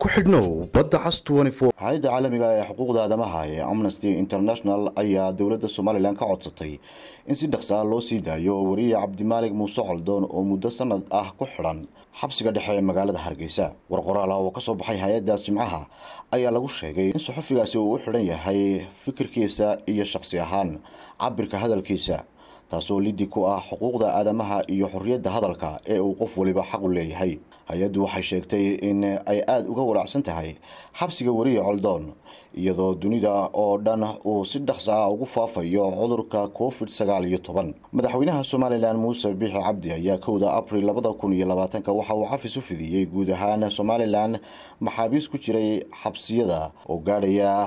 ku xidhnow badda cas 24 hay'adda caalamiga ee xuquuqda aadamaha ee Amnesty International ayaa dowladda Soomaaliland ka codsatay in si dhaqso ah loo sii daayo wariye Cabdimaalig Muuse Coldoon oo muddo sanad ah ku xidhan xabsiga dhexe ee magaalada Hargeysa. war qoraal ah oo ka soo baxay hay'addaas Jimcaha ayaa lagu sheegay in saxafigaasi uu u xidhan yahay fikirkiisa iyo shakhsi ahaan cabirka hadalkiisa, taasoo liddi ku ah xuquuqda aadamaha iyo xorriyadda hadalka ee uu qof waliba xaq u leeyahay. hay'addu waxay sheegtay in ay aad uga walacsan tahay xabsiga wariye Coldoon iyadoo dunida oo dhan uu si dhaqso ah ugu faafayo cudurka COVID-19. madaxweynaha Soomaaliland Muuse Biixi Cabdi ayaa 1 Abriil 2020 waxa uu xafis u fidiyay guud ahaan Soomaaliland maxaabiis ku jiray xabsiyada oo gaadhaya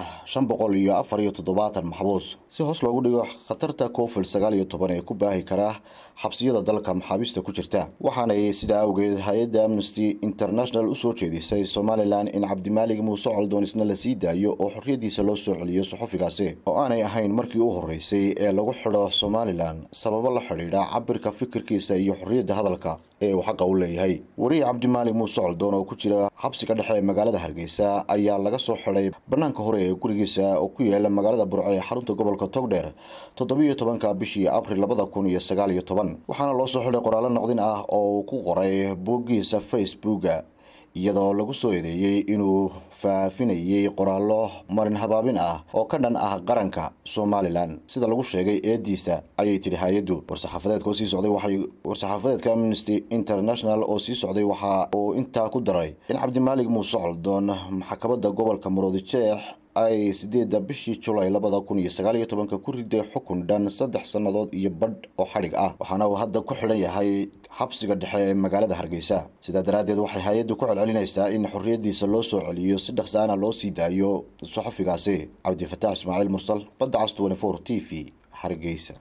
574 maxbuus si hoos loogu dhigo khatarta COVID-19 ee ku baahi kara xabsiyada dalka maxaabiista ku jirta. waxaana sida awgeed hay'adda Amnesty International u soo jeedisay Soomaaliland in Cabdimaalig Muuse Coldoon isna la sii daayo oo xorriyadiisa loo soo celiyo saxafigaasi oo aanay ahayn markii u horeysay ee lagu xidho Soomaaliland sababo la xiriira cabirka fikirkiisa iyo xorriyadda hadalka ee uu xaq u leeyahay. wariye Cabdimaalig Muuse Coldoon oo ku jira xabsiga dhexe ee magaalada Hargeysa ayaa laga soo xidhay banaanka hore ee gurigiisa oo ku yaala magaalada Burco ee xarunta gobolka Togdheer 17 bishii Abriil 2019. waxaana loo soo xidhay qoraal noqdin ah oo uu ku qoray boggiisa Facebook iyadoo lagu soo eedeeyay inuu faafinayay qoraallo marin habaabin ah oo ka dhan ah qaranka Soomaaliland sida lagu sheegay eediisa ayay tiri hay'addu. war-saxaafadeedka Amnesty International oo sii socday waxa uu intaa ku daray in Cabdimaalig Muuse Coldoon maxkamadda gobolka Murudijeex ay 8 bishii July 2019 ku riday xukun dhan 3 sanadood iyo badh oo xadhig ah, waxaana uu hadda ku xidhan yahay xabsiga dhexe ee magaalada Hargeysa. sidaa daraaddeed waxay hay'addu ku celcelinaysaa in xorriyadiisa loo soo celiyo si dhaqso ah loo sii daayo saxafigaasi. Cabdi Fataax Ismaaciil Mursal, badda cas 24 TV, Hargeysa.